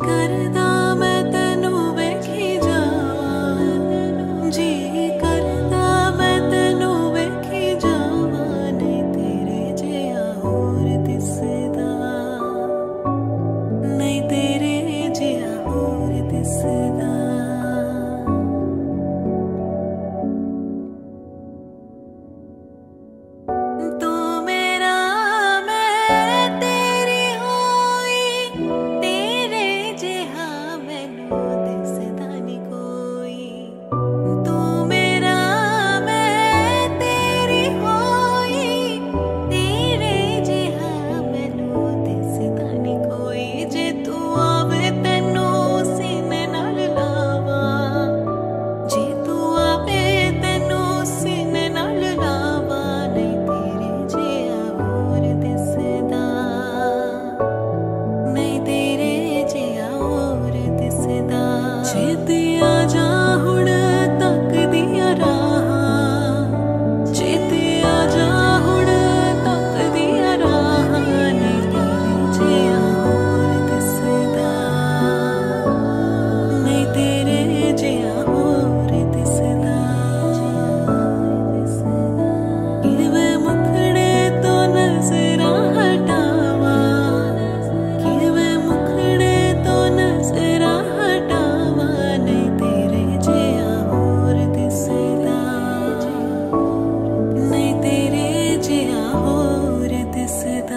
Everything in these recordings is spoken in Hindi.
करदा मैं तेनू वेखी जावां, जी करदा मैं तेनू वेखी जावां, नहीं तेरे जिहा होर दिसदा, नहीं तेरे जिहा होर दिसदा। तू मेरा मैं तेरी होई, तेरे जिहा मैनू दिसदा नी कोई। तू मेरा मैं तेरी होई, तेरे जिहा मैनू दिसदा नी कोई। जे तू आवे तैनू सीने नाल लावां, जे तू आवे तैनू सीने नाल लावां, नहीं तेरे जिहा होर दिसदा, नहीं तेरे जिहा होर दिसदा। छेती आ जा हुण तकदियां राहां, छेती आ जा हुण तकदियां राहां, नहीं तेरे जिहा होर दिसदा, नहीं तेरे जिहा होर दिसदा। किवें मुखड़े तो नज़रां हटावां, किवें मुखड़े तो नज़रां हटावां, नहीं तेरे जिहा होर दिसदा, नहीं तेरे जिहा होर दिसदा।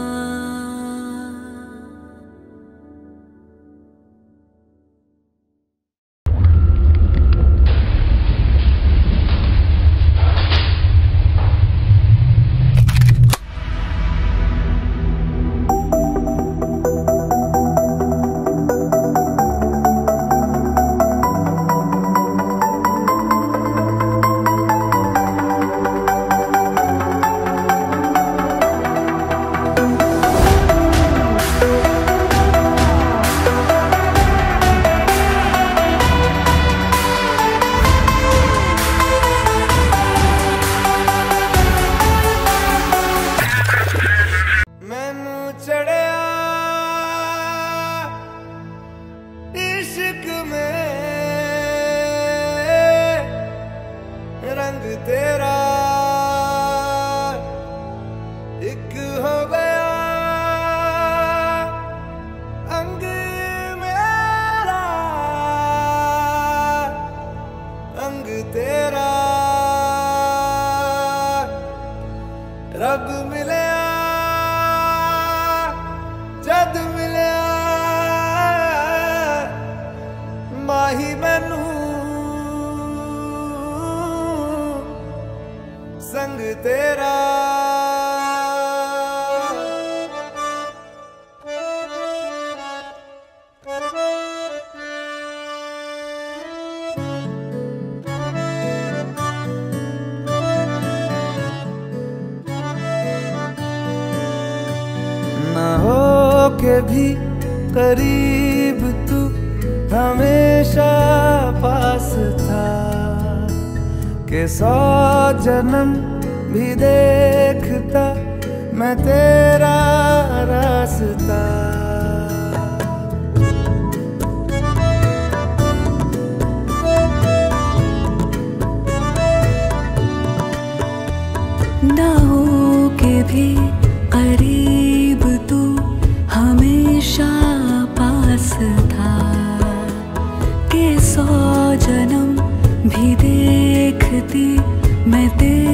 मैनू चढ़िया इश्क में रंग तेरा एक हो गया, अंग मेरा अंग तेरा। रब मिलया जद मिलया, माही मैनू संग तेरा। ना हो के भी करीब तू हमेशा पास था, के 100 जन्म भी देखता मैं तेरा रास्ता। ना हो के भी करीब तू हमेशा पास था, के 100 जन्म भी देखती मैं तेरा